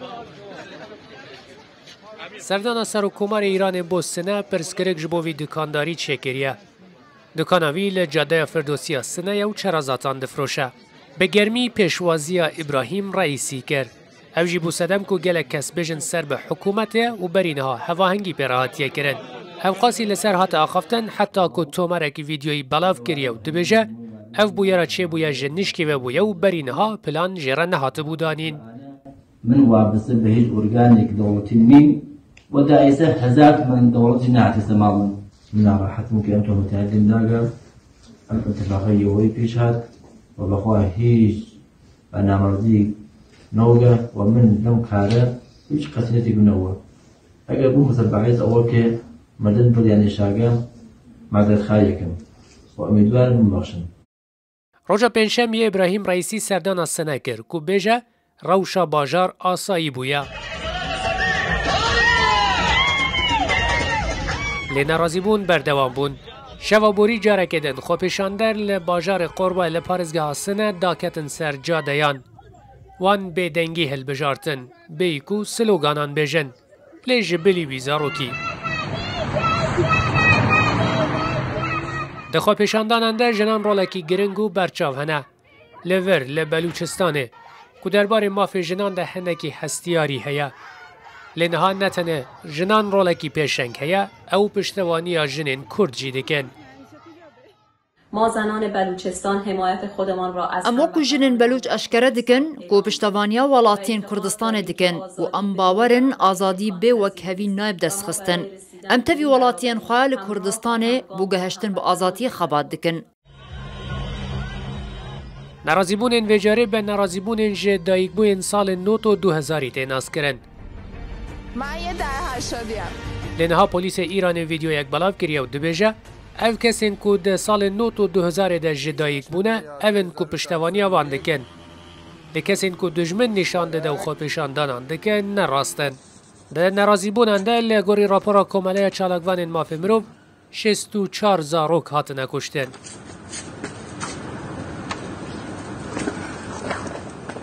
سردانا سروکومار ایران بو سنه پرسکرک جبوی دکانداری چکریه. دکاناوی لجاده فردوسیا سنه و چرازاتان دفروشه. به گرمی پیشوازی ابراهیم رئیسی کرد. او جی بو سدم کو گلک کس بجن سر به حکومت و برینها هواهنگی پیراهاتیه کرن. او قاسی لسر هات آخفتن حتی کو تومرک ویدیوی بلاف کریه و دبجه او بویرا چه بویا جنشکی و بویا و برینها پلان جره نهات بودانین. من وابسته به هیچ ارگانیک دولتی نیم و دائسه هزار من دولتی نعتز مالن. من راحت ممكن أنتم متعلم داقة الاتفاقية وهي بيشهد وبخواه هيج أنا مرضي نوجة ومن لم كاره هيج قتلتي بنوة أجل بوم سبعيز أول كه مدن بل يعني شاقة معدل خايكم وأميدوار من بخشن. روجا پنجشنبه ابراهیم رئیسی سردانا سنه کرد کو بیجه روشا باجار آسایی بویا. لنرازی بون بردوام بون. شوابوری جاره کدن خوپشاندر لباجار قربا لپارزگاه سنه داکتن سر جادیان. وان بدنگی هل بجارتن. بیکو سلوگانان بجن. لیج بلی ویزاروکی. دخوا پیشانداننده جنان رولکی گرنگو برچاو هنه. لور لبلوچستانه. که درباره مافی جنان ده هنکی هستیاری هیا. لنها نتنه جنان رولکی پیشنگ هیا او پشتوانی جنین کرد جی دکن. ما زنان بلوچستان حمایت خودمان را از اما کو جنین بلوچ اشکره دکن کو پشتوانیا ولاتین کردستان دکن و ام باورن آزادی به وک هوی نایب دست خستن. ام تفی ولاتین خواه کردستان بو گهشتن با آزادی خبات دکن. نرازیبون ویجاره به نرازیبون جدایگبوین سال نوتو 2000 تیناس کرن. من یه در 80یم. لنها پلیس ایران ویدیو یک بلاف کریه و دبیجه او کسین که ده سال نوتو 2000 ده جدایگ بونه اوین که پشتوانی آوان دکن. ده کسین که دجمن نشان ده و خود پیشاندانان دکن نراستن. ده نرازی بوننده لگوری راپورا کماله چالاکوان مافی مروف 64 زاروک هاتنه کشتن.